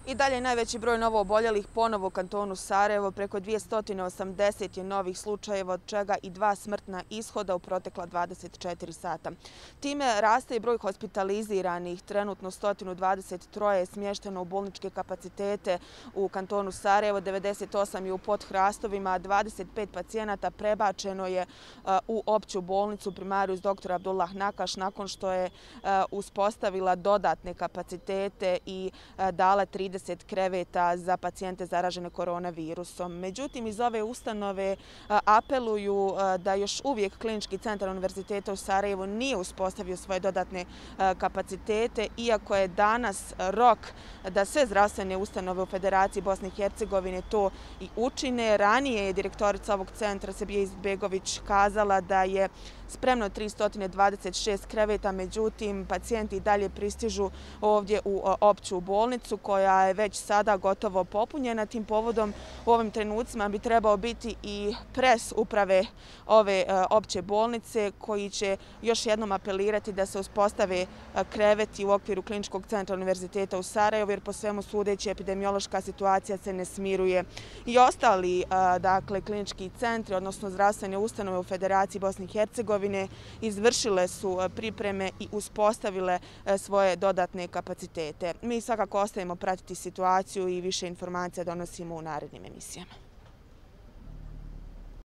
I dalje najveći broj novooboljelih ponovo u kantonu Sarajevo, preko 280 je novih slučajeva, od čega i 2 smrtna ishoda u protekla 24 sata. Time raste i broj hospitaliziranih. Trenutno 123 je smješteno u bolničke kapacitete u kantonu Sarajevo, 98 je u Podhrastovima, a 25 pacijenata prebačeno je u opću bolnicu Primarius dr. Abdullah Nakaš nakon što je uspostavila dodatne kapacitete i dala 30 kreveta za pacijente zaražene koronavirusom. Međutim, iz ove ustanove apeluju da još uvijek Klinički centar Univerziteta u Sarajevu nije uspostavio svoje dodatne kapacitete, iako je danas rok da sve zdravstvene ustanove u Federaciji Bosne i Hercegovine to i učine. Ranije je direktorica ovog centra Sebija Izbegović kazala da je spremno 326 kreveta, međutim, pacijenti i dalje pristižu ovdje u opću bolnicu koja je već sada gotovo popunjena. Tim povodom u ovim trenucima bi trebao biti i pres uprave ove opće bolnice koji će još jednom apelirati da se uspostave kreveti u okviru Kliničkog centra Univerziteta u Sarajevu, jer po svemu sudeći epidemiološka situacija se ne smiruje. I ostali klinički centri, odnosno zdravstvene ustanove u Federaciji Bosne i Hercegovine izvršile su pripreme i uspostavile svoje dodatne kapacitete. Mi svakako ostajemo pratiti situaciju i više informacija donosimo u narednim emisijama.